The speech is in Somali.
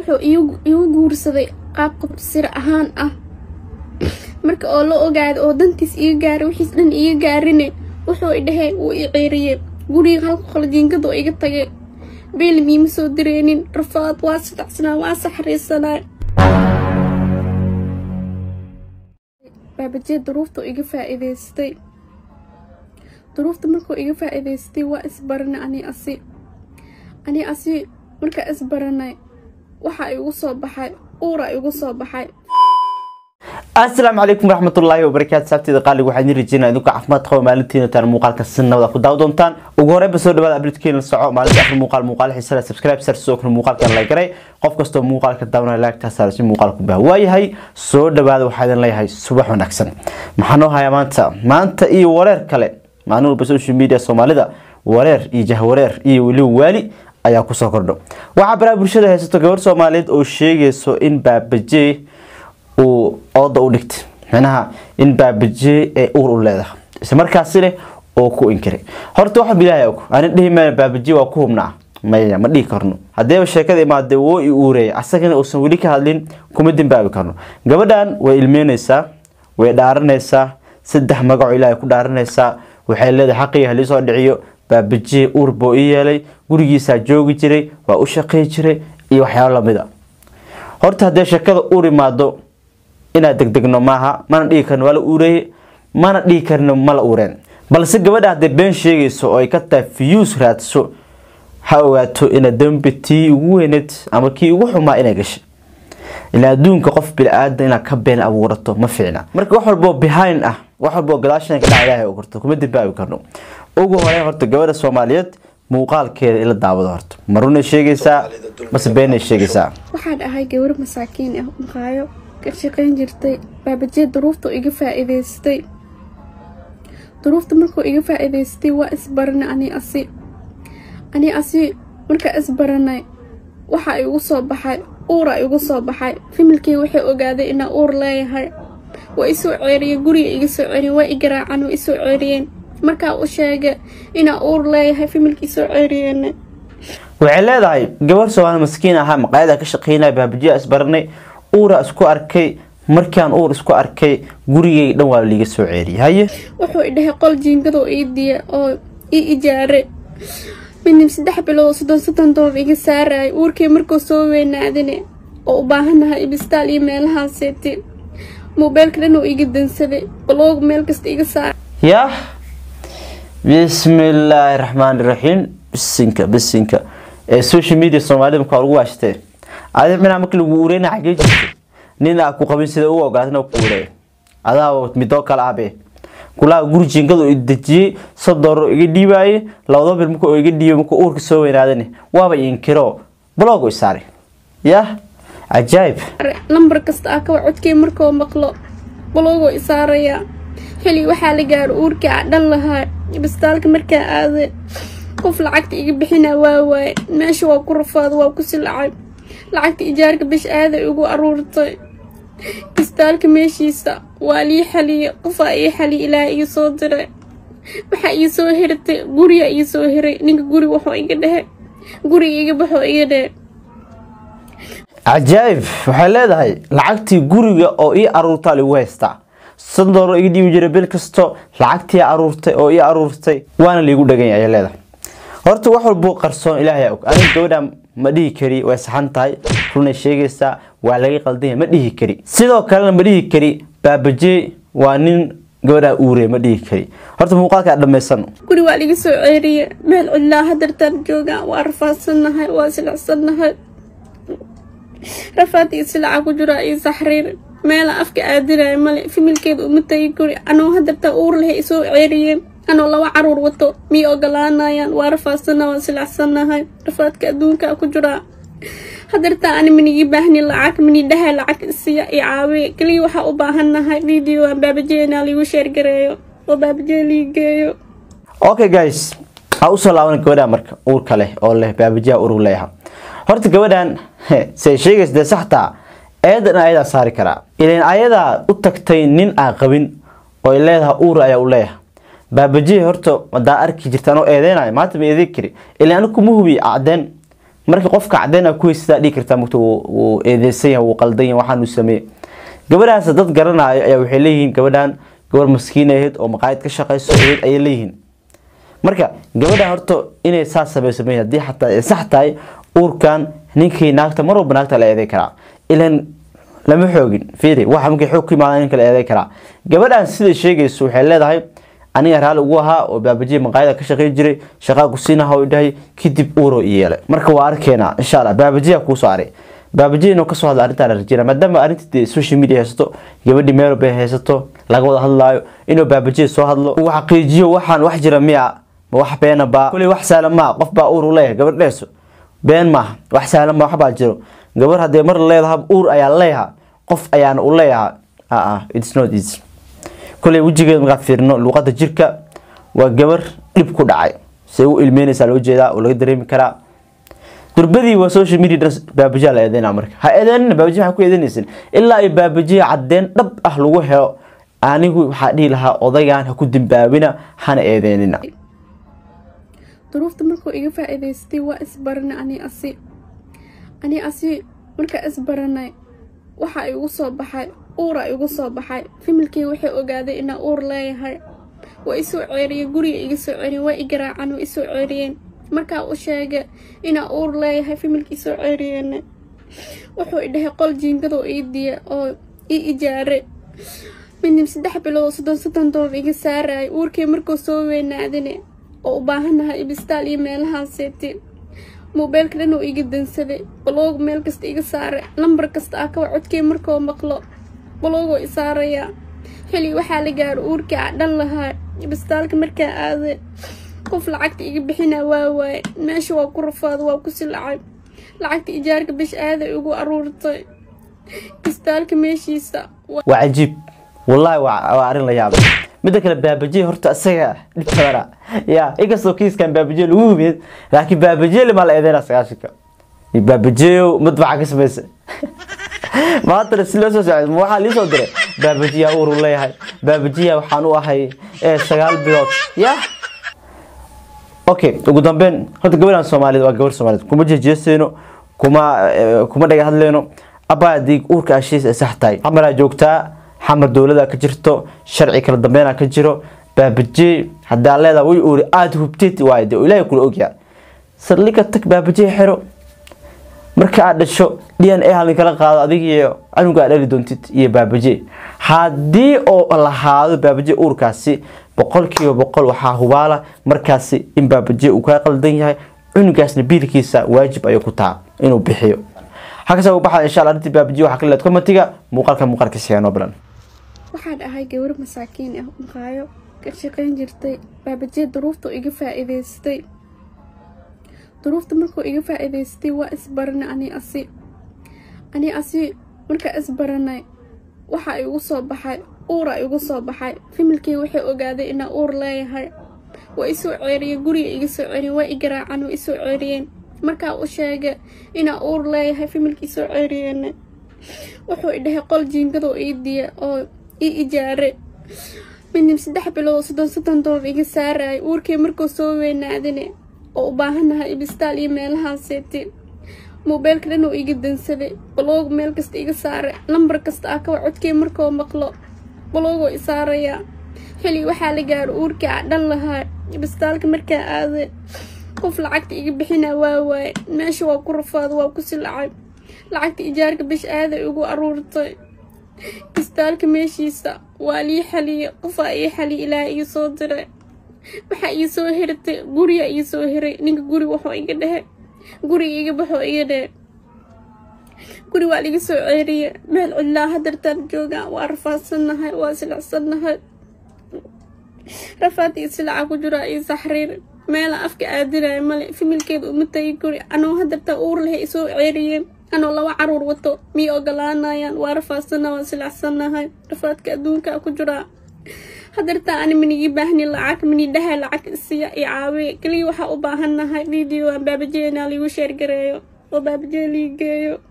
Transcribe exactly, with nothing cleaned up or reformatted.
wuxuu iigu guursaday qaab qabsir ahaan ah marka oo la ogaado oo dantiis iiga gaaray wixiis dhan iiga gaarine wuxuu i dhahay wuu i ceeriyey guriga halka qol jiingada oo iga tagay beel miima soo direenin rafaad waa sadacsanaa waa saxriisanaa baabajee duruufta iga faa'iidaystay duruufta markuu iga faa'iidaystay waa isbaranay ani asi ani asi marka isbaranay waxa igu soo baxay uura igu soo baxay. السلام عليكم ورحمة الله وبركاته. سبتي دقالي waxaan rajeenaa idinku caafimaad qabo maalintiina taan muuqaalka sinada ku daawadontaan ugu horeeyba soo dhawaada abritkeena soco maalinta afar muuqaal muuqaal xiisa subscribe sar soo kor muuqaalka la garay qof kasto muuqaalka daawana like ta sar si muuqaalku baa waayahay soo dhawaada waxaan leeyahay subax wanaagsan maxaan oo hayaa maanta maanta iyo wareer kale maanu social media Soomaalida wareer iyo jahwareer iyo wali wali ayaa ku soo kordho waxa baraha bulshada haysto gabar Soomaaliyeed oo sheegayso in baabajee oo oda u dhigtay macnaha in baabajee ee uur u leedahay isla markaasina oo ku inkiray horta waxa bilaahay og aan dhihimaa baabajee waa ku hubnaa maya ma dhigi karno haddii sheekada imaade woo i uuray asagana oo san wali ka hadlin kuma dambaabi karno gabadhan way ilmeynaysaa way dhaaranaysaa saddex magac Ilaahay ku dhaaranaysaa waxay leedahay xaqii hal soo dhiciyo baabajee uur boo yeelay gurigiisa joogi jiray waa u shaqeey jiray iyo waxyaabo lamid ah horta haddii sheekada uur imaado ina degdegno maaha mana dhigi karno wala uuray mana dhigi karno mala uureen balse gabadha hadii been sheegayso oo ay ka tahay views raadso ha ogaato ina dambitii ugu weyneed ama kii ugu xumaa inay gashay ila adduunka qof bil aadan ina ka been abuurato ma fiicna marka wax walba behind ah wax walba gadaashan ka dhacay oo qorto kuma dibaabi karno ugu hore horta gabadha Soomaaliyeed muuqaalkeeda ila daawado horta maruna sheegaysaa bas been sheegaysaa waxaan ahay gabar masaakiin ah maqaayo ka shaqeyn jirtay baabajee duruufta iga faa'iidaystay duruufta markuu iga faa'iidaystay waa isbaranay ani asi ani asi marka isbaranay waxa igu soo baxay uura igu soo baxay familkii waxay ogaaday in uur leeyahay waa isoo ceeriyay guriga iga soo ceeriyay waa igaraacan waa isoo ceeriyeen marka uu sheegay in uur leeyahay familkii soo ceeriyeen waxay leedahay gabar Soomaali maskiin ah maqaayada ka shaqeynay baabajee isbaranay uura isku arkay markaan uur isku arkay gurigay dhan waa liiga soo ceeriyay wuxuu i dhahay qol jiingado iidiya oo ii ijaare min saddex bilood soddon soddon doolar iga saaray uurkii markuu soo weynaadine oo u baahanahay ibistaal iyo meelahaaseti mobilka dhan oo iga dansaday blog meel kasta iga saar ya bismillaahir rahmaanir rahiim bisinka bisinka ee social media Soomaalida ka ugu waashtay aad mina markii lagu uureyna xagee jirtay nina ku qabin sida uu ogaadna ku uurey adaa midoo kala abe kula guri jiingado uu dajiyay sadoro iga dhiibay labada bil markuu iga dhiibay markuu uurka soo weynaadane waaba inkiro blog u saaray ya ajaib number kasta ka codkay markuu maqlo blog u saaraya xili waxa la gaar uurka dhan lahaa ibstaalka markaa aade qof lacagta iga bixina waa waay meesha waa ku rafaad waa ku silacay lacagta ijaarka bish aad ay ugu aruurtay istaalka meeshiisa waa lii xaliye qof ay xali ilaa iyo soo diray waxa ii soo hirtay guriga ii soo hiray ninka guri wuxuu iga dhahay guriga iga baxo iga dhahay ajaib waxa leedahay lacagtii guriga oo ii aruurtay lagu haystaa sadoro iga dhiibi jiray bil kasto lacagtii aruurtay oo ii aruurtay waana liigu dhagan ay leedahay horta wax walba qarsoon Ilaahay og aniga gabadha ma dhihi kari way saxan tahay runay sheegaysaa waa laga qaldan ma dhihi kari sidoo kale ma dhihi kari baabajee waa nin gabadha uuray ma dhihi kari horta muuqaalka dhameysan guri waa liga soo ceeriyay meel cidla hadartan jooga waa rafaasanahay waa silacsanahay rafaadii silaca ku jira ay saxriir meel afka aadiray male familkeedu uma tagay guri anoo hadarta uur leh isoo ceeriyeen أنا والله وعرور وطو مي أقلانا يعني وارفاسنا وسلعسنا هاي رفات كأدونك كجرا حضرت أنا مني يبهني لعك مني ده لعك السيا إعاوي كلي وحا أباهنا هاي فيديو بابجينا لي وشير قريو وبابجي لي قيو أوكي جايز أوصل لعونا كودا مرك أور كله أوله بابجي أورو ليها هرت كودان سيشيغس ده صحتا أيضا أيضا صاري كرا إلين أيضا أتكتين نين أقبين وإليها أور أيا أوليها baabajee horto wada arki jirtaan oo eedeynay maanta ma eedeyn kari ilaa anu kuma hubi aadeen marka qofka cadeena ku heystaa dhig kartaa mugto uu eedeysay uu qaldan waxaan uu sameeyay gabadhaas dad garanaayo ayaa waxay leeyihiin gabadhan gabar maskiin ahayd oo maqaayad ka shaqeyso ay leeyihiin marka gabadha horto inay saas sameeyso hadii xataa ay sax tahay uurkan ninkii naagta mar walba naagta la eeday kara ilan lama xoogin fiiri waxa markay xoog ku imaadaan in kala eeday kara gabadhan sida sheegayso waxay leedahay aniga raali ugu ahaa oo baabaji maqaayada ka shaqeyn jiray shaqa ku siinaha oo dhahay kadib uuro yeelay marka waa arkeena insha Allah baabaji ku soo aray baabaji inuu ka soo hadla arinta rajina maadaama arintii social media haysto gabadhi meel bay haysto laga wada hadlaayo inuu baabaji soo hadlo uu xaqiijiyo waxaan wax jira miya ma wax beena ba kulli wax saalam ma qof baa uur u leeyahay gabadheeso been ma wax saalam ma wax baa jiro gabar hadee mar leedahay uur ayaa leeyahay qof ayaan u leeyahay ah ah it's not easy kulli wajigeed marka fiirno luqada jirka waa gabar dib ku dhacay say u ilmeynaysa loo jeedaa oo laga dareemi karaa durbadii waa social media baabaji la eedeena marka ha eedeena baabaji waxa ku eedeynaysan ilaa ay baabaji cadeen dhab ah lagu helo anigu waxa dhii lahaa odaygan ha ku dambaabina hana eedeenina duruufta markuu iga faa'iideystay waa isbarna ani asi ani asi marka isbaranay waxa ay ugu soo baxay uur ay ugu soo baxay familkii waxay ogaaday in uur leeyahay waa isoo ceeriyay guriga iga soo ceeriyay waa igaraacan waa isoo ceeriyeen marka uu sheegay in uur leeyahay familkii soo ceeriyeen wuxuu idhahay qol jiingado iidiya oo ii ijaare min saddex bilood soddon soddon dollar iga saaray uurkii markuu soo weynaadine oo u baahanahay ibistaal iyo meelahaaseti موبايلك لأنه يجي دنسلي بلوغ ميل كست يجي سارة لمبر كست أكوا عدكي مركو مقلو بلوغو إسارة يا حلي وحالي جار أوركي عدل لها بستالك مركا هذا قف لعقت يجي بحنا واواي ماشي واكو رفاض واكو سلعب لعقت إيجارك بش هذا يجو أرورتي بستالك ماشي سا وعجيب والله وعارين ليابا midda kale baabaji horta asaga dhibtara ya igasoo kiis kan baabaji lagu hubiyay laakiin baabaji lama la eedeena sagaashika baabaji madbaca ka sameeyay ma tar silo soo socod waxa li soo diray baabaji yaa uur leeyahay baabaji waxaan u ahay ee sagaal bilood ya okay ugu dambeyn horta gabadhan Soomaaliyeed waa gabar Soomaaliyeed kuma jeejeesayno kuma kuma dhaga hadleeno abaadi uurka ashiis sax tahay amara joogtaa حمر دولة كجرتو شرعي كلا دمينا كجرو بابجي هدا ليدا وي اوري اد هبتيت وايد ولا يكون اوغيا سرليك تك بابجي خيرو marka aad dhasho D N A halin kala qaado adiga iyo anuga dhali doontid iyo baabaji hadii oo la haado baabaji uurkaasi boqolkiiba boqol waxa hubaala markaasi in baabaji uu ka qaldan yahay unugaasna biilkiisa waajib ay ku taa inuu bixiyo hakaasa u baxay insha Allah intii baabaji waxa kale commentiga muuqaalka muuqaalka sheeno balan waxaan ahay gabar masaakiin ah maqaayo ka shaqeyn jirtay baabaji duruufta iga faa'iideystay duruufta markuu iga faa'iideystay waa isbarna ani asi ani asi marka isbaranay waxa ay ugu soo baxay uur ay ugu soo baxay familkii waxay ogaaday in uur leeyahay waa isoo ceeriyay guriga iga soo ceeriyay waa igaraacan waa isoo ceeriyeen marka uu sheegay in uur leeyahay familkii soo ceeriyeen wuxuu idhahay qol jiingado iidiya oo ii ijaare min saddex bilood soddon soddon dollar iga saaray uurkii markuu soo weynaadine oo u baahanahay ibistaal iyo meelahaaseti موبايلك لأنه يجي دنسلي بلوغ ميل كست يجي سارة لمبر كست أكوا عدكي مركو مقلو بلوغو إسارة يا حلي وحالي جار أوركي عدل لها بستالك مركا هذا قف لعقت يجي بحنا واواي ماشي واكو رفاض واكو سلعب لعقت إيجارك بش هذا يجو أرورتي بستالك ماشي سا والي حلي قفا أي حلي إلى يصدر waxa ii soo hirtay guriga ii soo hiray ninka guri wuxuu iga dhahay guriga wuxuu iga dhahay guri waa laga soo ceeriyay meel cidla hadartan jooga waa rafaasanahay waa silacsanahay rafaati silaa ku jira ii saxriir meel afka aadinay male familkeed uma tay guri anoo hadarta uur leh soo ceeriyay anoo laba caruur wato mi ogolaanayaan waa rafaasanahay waa silacsanahay rafaadka adduunka ku jira hadarta ani minigi baahni lacag mini dhahay lacag isiya i caawi kaliya waxa u baahanahay video aan baabajeena liigu share gareeyo oo baabajeeli geeyo